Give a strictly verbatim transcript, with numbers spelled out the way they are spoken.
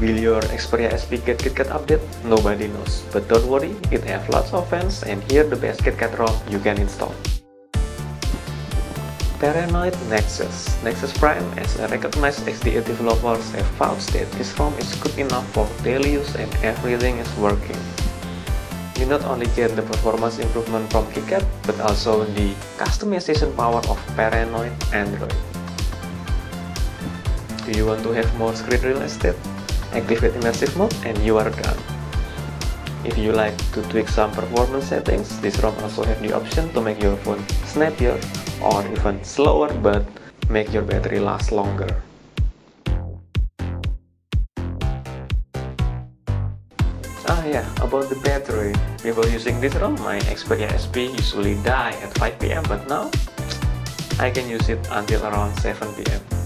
Will your Xperia S P get KitKat update? Nobody knows, but don't worry, it has lots of fans, and here the best KitKat ROM you can install. Paranoid Nexus. Nexus Prime, as a recognized X D A developers, have found that this ROM is good enough for daily use and everything is working. You not only get the performance improvement from KitKat, but also the customization power of Paranoid Android. Do you want to have more screen real estate? Activate immersive mode and you are done. If you like to tweak some performance settings, this ROM also have the option to make your phone snappier or even slower but make your battery last longer. Ah yeah, about the battery. Before using this ROM, my Xperia S P usually die at five P M but now I can use it until around seven P M